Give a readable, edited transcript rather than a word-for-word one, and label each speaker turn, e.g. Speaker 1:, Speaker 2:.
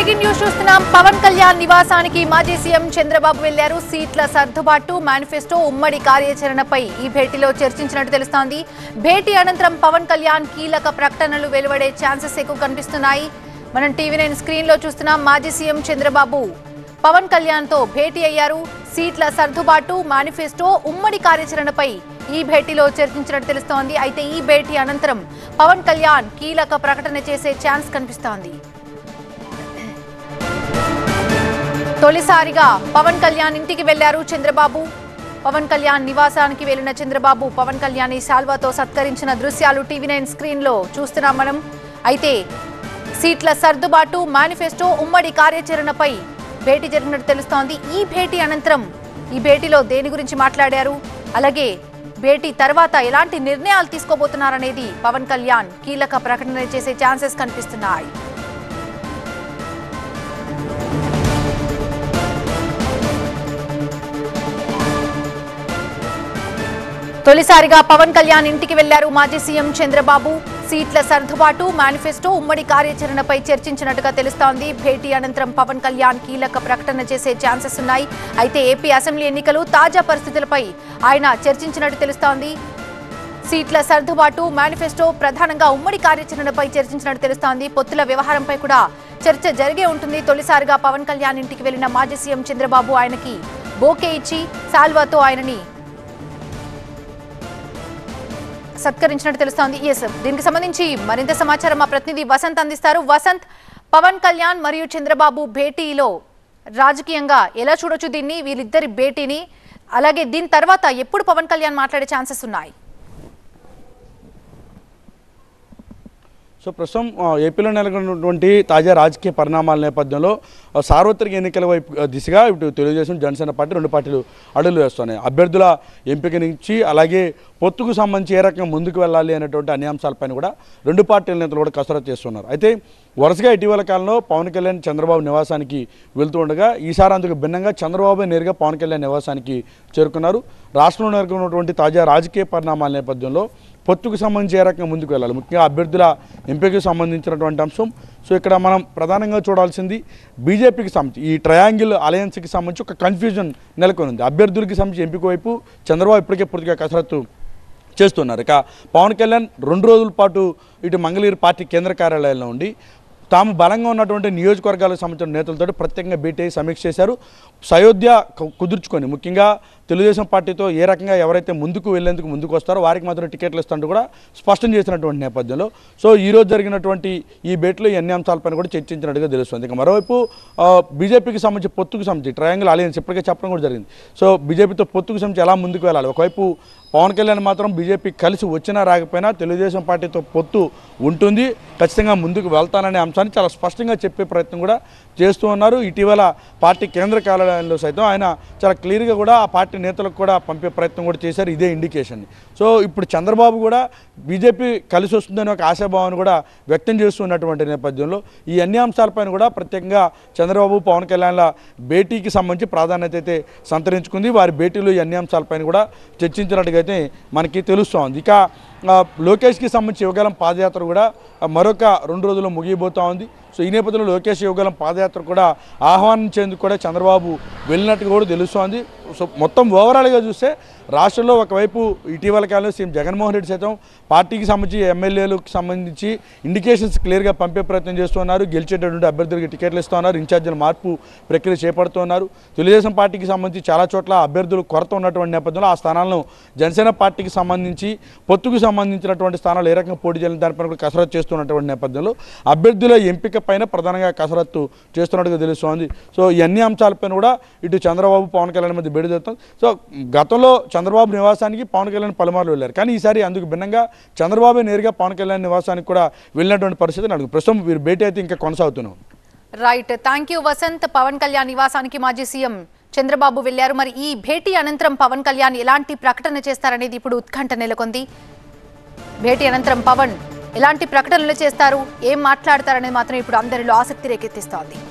Speaker 1: Breaking news చూస్తున్నాం. పవన్ కళ్యాణ్ నివాసానికి మాజీ సీఎం చంద్రబాబు వెళ్లారు. సీట్ల సర్దుబాటు, మేనిఫెస్టో, ఉమ్మడి కార్యాచరణపై ఈ భేటీలో చర్చించినట్టు తెలుస్తోంది. భేటీ అనంతరం పవన్ కళ్యాణ్ కీలక ప్రకటనలు వెలువడే ఛాన్సెస్ ఎక్కువ కనిపిస్తున్నాయి. మనం టీవీ9 స్క్రీన్ లో చూస్తున్నాం. మాజీ సీఎం చంద్రబాబు పవన్ కళ్యాణ్ తో భేటీ అయ్యారు. సీట్ల సర్దుబాటు, మేనిఫెస్టో, ఉమ్మడి కార్యాచరణపై ఈ భేటీలో చర్చించినట్టు తెలుస్తోంది. అయితే ఈ భేటీ అనంతరం పవన్ కళ్యాణ్ కీలక ప్రకటన చేసే ఛాన్స్ కనిపిస్తోంది. తొలిసారిగా పవన్ కళ్యాణ్ ఇంటికి వెళ్లారు చంద్రబాబు. పవన్ కళ్యాణ్ నివాసానికి వెళ్లిన చంద్రబాబు పవన్ కళ్యాణ్ శాల్వాతో సత్కరించిన దృశ్యాలు టీవీ9 స్క్రీన్ లో చూస్తున్నాం మనం. అయితే సీట్ల సర్దుబాటు, మేనిఫెస్టో, ఉమ్మడి కార్యాచరణపై భేటీ జరిగినట్టు తెలుస్తోంది. ఈ భేటీ అనంతరం ఈ భేటీలో దేని గురించి మాట్లాడారు, అలాగే భేటీ తర్వాత ఎలాంటి నిర్ణయాలు తీసుకోబోతున్నారనేది పవన్ కళ్యాణ్ కీలక ప్రకటన చేసే ఛాన్సెస్ కనిపిస్తున్నాయి. తొలిసారిగా పవన్ కళ్యాణ్ ఇంటికి వెళ్లారు మాజీ సీఎం చంద్రబాబు. సీట్ల సర్దుబాటు, మేనిఫెస్టో, ఉమ్మడి కార్యాచరణపై చర్చించినట్టుగా తెలుస్తోంది. భేటీ అనంతరం పవన్ కళ్యాణ్ కీలక ప్రకటన చేసే ఛాన్సెస్ ఉన్నాయి. అయితే ఏపీ అసెంబ్లీ ఎన్నికలు, తాజా పరిస్థితులపై ఆయన చర్చించినట్టు తెలుస్తోంది. సీట్ల సర్దుబాటు, మేనిఫెస్టో, ప్రధానంగా ఉమ్మడి కార్యాచరణపై చర్చించినట్టు తెలుస్తోంది. పొత్తుల వ్యవహారంపై కూడా చర్చ జరిగే ఉంటుంది. తొలిసారిగా పవన్ కళ్యాణ్ ఇంటికి వెళ్లిన మాజీ సీఎం చంద్రబాబు ఆయనకి బోకే ఇచ్చి సాల్వాతో ఆయనని సత్కరించినట్టు తెలుస్తోంది. దీనికి సంబంధించి మరింత సమాచారం మా ప్రతినిధి వసంత్ అందిస్తారు. వసంత్, పవన్ కళ్యాణ్ మరియు చంద్రబాబు భేటీలో రాజకీయంగా ఎలా చూడొచ్చు దీన్ని, వీళ్ళిద్దరి భేటీని, అలాగే దీని తర్వాత ఎప్పుడు పవన్ కళ్యాణ్ మాట్లాడే ఛాన్సెస్ ఉన్నాయి?
Speaker 2: సో ప్రస్తుతం ఏపీలో నెలకొన్నటువంటి తాజా రాజకీయ పరిణామాల నేపథ్యంలో సార్వత్రిక ఎన్నికల వైపు దిశగా ఇటు తెలుగుదేశం, జనసేన పార్టీ రెండు పార్టీలు అడుగులు వేస్తున్నాయి. అభ్యర్థుల ఎంపిక నుంచి అలాగే పొత్తుకు సంబంధించి ఏ రకంగా ముందుకు వెళ్ళాలి అనేటువంటి అన్ని అంశాలపైన కూడా రెండు పార్టీల నేతలు కూడా కసరత్తు చేస్తున్నారు. అయితే వరుసగా ఇటీవల కాలంలో పవన్ కళ్యాణ్ చంద్రబాబు నివాసానికి వెళ్తూ ఉండగా ఈసారి అందుకు భిన్నంగా చంద్రబాబు నేరుగా పవన్ కళ్యాణ్ నివాసానికి చేరుకున్నారు. రాష్ట్రంలో నెలకొన్నటువంటి తాజా రాజకీయ పరిణామాల నేపథ్యంలో పొత్తుకు సంబంధించి ఏ రకంగా ముందుకు వెళ్ళాలి, ముఖ్యంగా అభ్యర్థుల ఎంపికకు సంబంధించినటువంటి అంశం. సో ఇక్కడ మనం ప్రధానంగా చూడాల్సింది బీజేపీకి సంబంధించి ఈ ట్రయాంగిల్ అలయన్స్కి సంబంధించి ఒక కన్ఫ్యూజన్ నెలకొనింది. అభ్యర్థులకి సంబంధించి ఎంపిక వైపు చంద్రబాబు ఇప్పటికే పూర్తిగా కసరత్తు చేస్తున్నారు. ఇక పవన్ కళ్యాణ్ 2 రోజుల పాటు ఇటు మంగళగిరి పార్టీ కేంద్ర కార్యాలయంలో ఉండి తాము బలంగా ఉన్నటువంటి నియోజకవర్గాలకు సంబంధించిన నేతలతో ప్రత్యేకంగా భేటీ సమీక్ష చేశారు. సయోధ్య కుదుర్చుకొని ముఖ్యంగా తెలుగుదేశం పార్టీతో ఏ రకంగా ఎవరైతే ముందుకు వెళ్లేందుకు ముందుకు వస్తారో వారికి మాత్రం టికెట్లు ఇస్తుంటూ కూడా స్పష్టం చేసినటువంటి నేపథ్యంలో సో ఈరోజు జరిగినటువంటి ఈ భేటీలో ఈ అన్ని అంశాలపైన కూడా చర్చించినట్టుగా తెలుస్తుంది. ఇక మరోవైపు బీజేపీకి సంబంధించి పొత్తుకు సంబంధించి ట్రయాంగిల్ అలయన్స్ ఇప్పటికే చెప్పడం కూడా జరిగింది. సో బీజేపీతో పొత్తుకు సంబంధించి ఎలా ముందుకు వెళ్ళాలి, ఒకవైపు పవన్ కళ్యాణ్ మాత్రం బీజేపీ కలిసి వచ్చినా రాకపోయినా తెలుగుదేశం పార్టీతో పొత్తు ఉంటుంది, ఖచ్చితంగా ముందుకు వెళ్తాననే అంశాన్ని చాలా స్పష్టంగా చెప్పే ప్రయత్నం కూడా చేస్తూ ఉన్నారు. ఇటీవల పార్టీ కేంద్ర కార్యాలయంలో సైతం ఆయన చాలా క్లియర్గా కూడా ఆ పార్టీ నేతలకు కూడా పంపే ప్రయత్నం కూడా చేశారు. ఇదే ఇండికేషన్. సో ఇప్పుడు చంద్రబాబు కూడా బీజేపీ కలిసి వస్తుందని ఒక ఆశాభావాన్ని కూడా వ్యక్తం చేస్తున్నటువంటి నేపథ్యంలో ఈ అన్ని అంశాలపైన కూడా ప్రత్యేకంగా చంద్రబాబు పవన్ కళ్యాణ్ల భేటీకి సంబంధించి ప్రాధాన్యత అయితే సంతరించుకుంది. వారి భేటీలో ఈ అన్ని అంశాలపైన కూడా చర్చించినట్టుగా అయితే మనకి తెలుస్తోంది. ఇక లోకేష్కి సంబంధించి యువగలం పాదయాత్ర కూడా మరొక 2 రోజుల్లో ముగియబోతూ ఉంది. సో ఈ నేపథ్యంలో లోకేష్ యువగలం పాదయాత్ర కూడా ఆహ్వానించేందుకు కూడా చంద్రబాబు వెళ్ళినట్టుగా కూడా తెలుస్తోంది. సో మొత్తం ఓవరాల్గా చూస్తే రాష్ట్రంలో ఒకవైపు ఇటీవల కాలంలో సీఎం జగన్మోహన్ రెడ్డి సైతం పార్టీకి సంబంధించి ఎమ్మెల్యేలకు సంబంధించి ఇండికేషన్స్ క్లియర్గా పంపే ప్రయత్నం చేస్తున్నారు. గెలిచేటటువంటి అభ్యర్థులకి టికెట్లు ఇస్తున్నారు, ఇన్ఛార్జీల మార్పు ప్రక్రియ చేపడుతున్నారు. తెలుగుదేశం పార్టీకి సంబంధించి చాలా చోట్ల అభ్యర్థులు కొరత ఉన్నటువంటి నేపథ్యంలో ఆ స్థానాలను జనసేన పార్టీకి సంబంధించి పొత్తుకు సంబంధించినటువంటి స్థానాలు ఏ రకంగా పోటీ చేయాలని దానిపైన కూడా కసరత్తు చేస్తున్నటువంటి నేపథ్యంలో అభ్యర్థుల ఎంపిక పైన ప్రధానంగా కసరత్తు చేస్తున్నట్టుగా తెలుస్తోంది. సో ఈ అన్ని అంశాలపైన కూడా ఇటు చంద్రబాబు పవన్ కళ్యాణ్ మధ్య భేటీ జరుగుతుంది. సో గతంలో చంద్రబాబు నివాసానికి పవన్ కళ్యాణ్ పలుమార్లు వెళ్ళారు, కానీ ఈసారి అందుకు భిన్నంగా చంద్రబాబు నేరుగా పవన్ కళ్యాణ్ నివాసానికి కూడా వెళ్ళినటువంటి పరిస్థితి నాకు ప్రస్తుతం వీరి భేటీ అయితే ఇంకా కొనసాగుతున్నాం.
Speaker 1: Right, thank you Vasanth. Pawan Kalyan నివాసానికి మాజీ సీఎం చంద్రబాబు వెళ్లారు. మరి ఈ భేటీ అనంతరం పవన్ కళ్యాణ్ ఎలాంటి ప్రకటన చేస్తారనేది ఇప్పుడు ఉత్కంఠ నెలకొంది. భేటీ అనంతరం పవన్ ఎలాంటి ప్రకటనలు చేస్తారు, ఏం మాట్లాడతారనేది మాత్రం ఇప్పుడు అందరిలో ఆసక్తి రేకెత్తిస్తోంది.